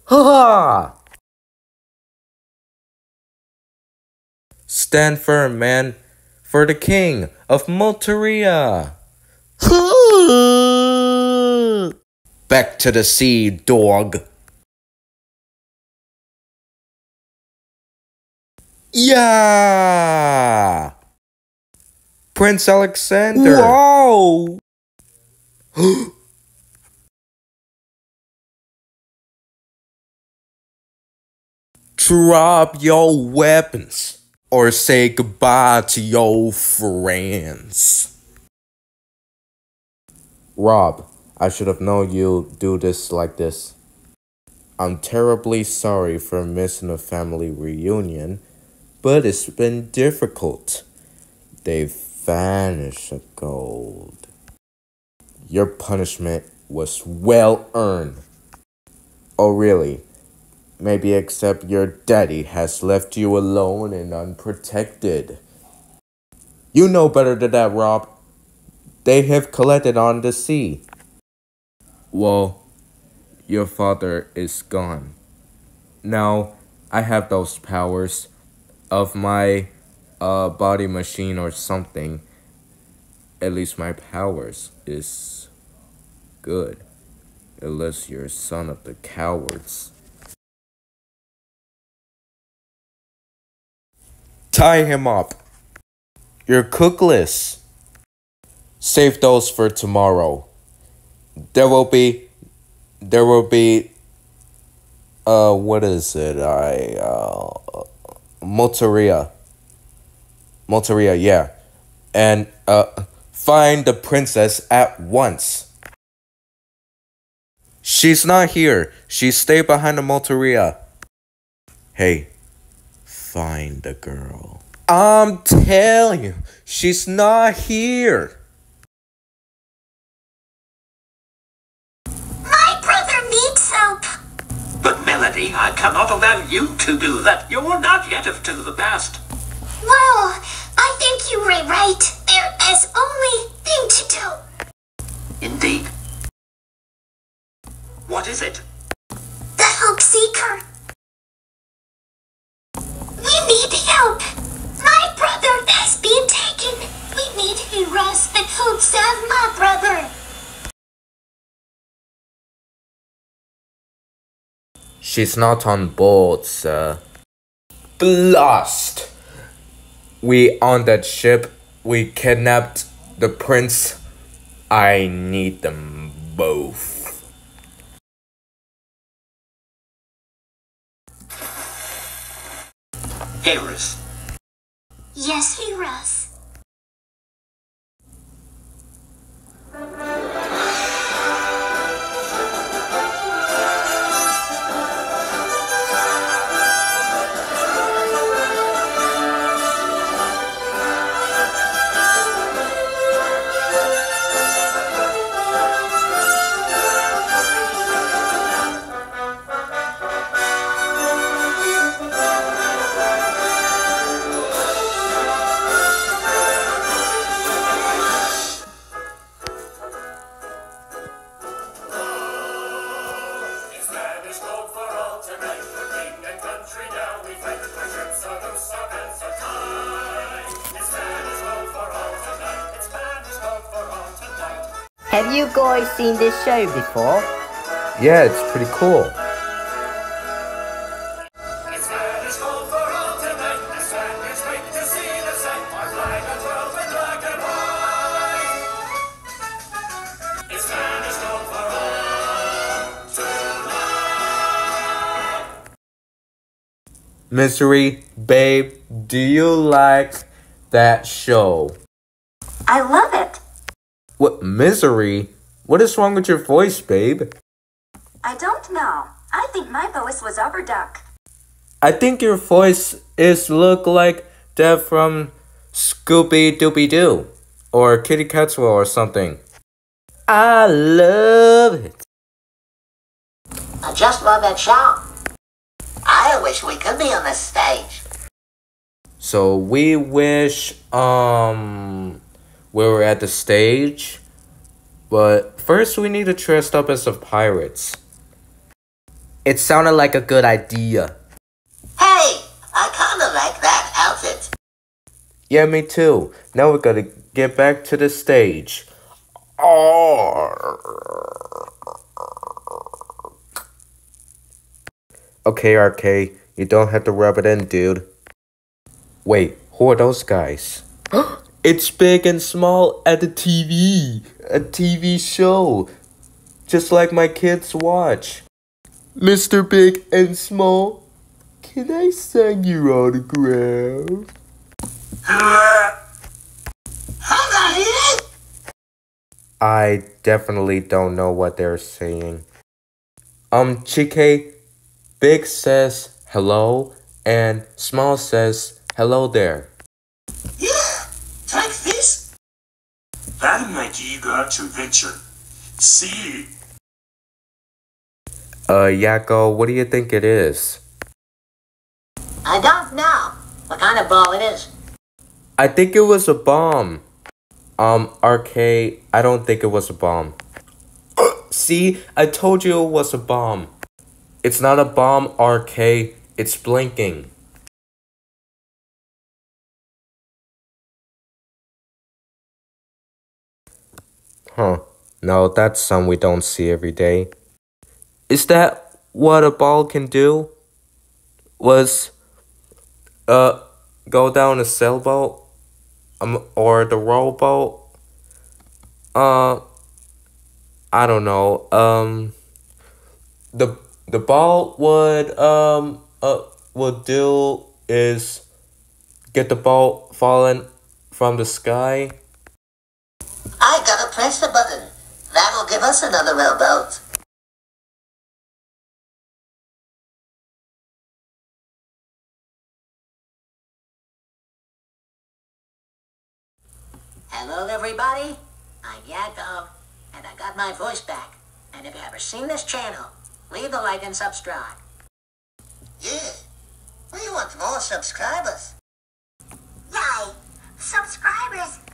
Ha ha! Stand firm, man, for the king of Moteria. Back to the sea, dog. Yeah! Prince Alexander. Whoa! Drop your weapons or say goodbye to your friends. Rob, I should have known you'd do this like this. I'm terribly sorry for missing a family reunion, but it's been difficult. They've vanished the gold. Your punishment was well earned. Oh really? Maybe except your daddy has left you alone and unprotected. You know better than that, Rob. They have collected on the sea. Well, your father is gone. Now, I have those powers of my body machine or something. At least my powers is good. Unless you're son of the cowards. Tie him up. You're cookless. Save those for tomorrow. There will be, what is it? Moteria, yeah. And, find the princess at once. She's not here. She stayed behind the Moteria. Hey, find the girl. I'm telling you, she's not here. My brother needs help. But Melody, I cannot allow you to do that. You're not yet of to the past. Well, I think you were right. There is only thing to do. Indeed. What is it? The Help Seeker. We need help. My brother has been taken. We need heroes that could save my brother. She's not on board, sir. Blast! We on that ship. We kidnapped the prince. I need them both. Heroes. Yes, heroes. Have you guys seen this show before? Yeah, it's pretty cool. Misery, babe, do you like that show? I love it. What, Misery? What is wrong with your voice, babe? I don't know. I think my voice was overdone. I think your voice is look like that from Scooby-Dooby-Doo or Kitty Catwell or something. I love it. I just love that show. I wish we could be on this stage. So we wish we were at the stage, but first we need to dress up as the pirates. It sounded like a good idea. Hey, I kinda like that outfit. Yeah, me too. Now we gotta get back to the stage. Okay, RK, you don't have to rub it in, dude. Wait, who are those guys? It's Big and Small at the TV. A TV show. Just like my kids watch. Mr. Big and Small, can I sign your autograph? I definitely don't know what they're saying. Chike, Big says hello and Small says hello there. Yeah, take this. That make you got to venture. See. Yakko, what do you think it is? I don't know what kind of ball it is. I think it was a bomb. RK, I don't think it was a bomb. See, I told you it was a bomb. It's not a bomb, RK. It's blinking. Huh. No, that's some we don't see every day. Is that what a ball can do? Go down a sailboat? Or the rowboat? I don't know. The ball would do is get the ball falling from the sky. I gotta press the button. That'll give us another rowboat. Hello, everybody. I'm Yakko, and I got my voice back. And if you've ever seen this channel, leave a like and subscribe. Yeah, we want more subscribers. Yay! Subscribers